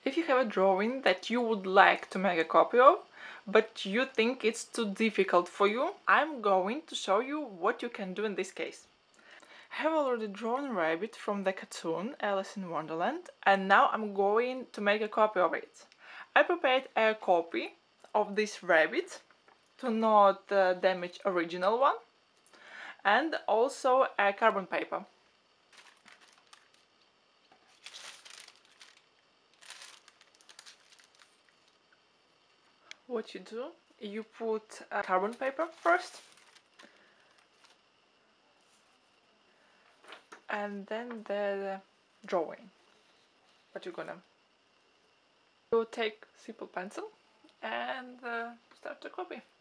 If you have a drawing that you would like to make a copy of, but you think it's too difficult for you, I'm going to show you what you can do in this case. I have already drawn a rabbit from the cartoon Alice in Wonderland, and now I'm going to make a copy of it. I prepared a copy of this rabbit to not damage original one, and also a carbon paper. What you do, you put carbon paper first, and then the drawing. What you're gonna you take simple pencil and start to copy.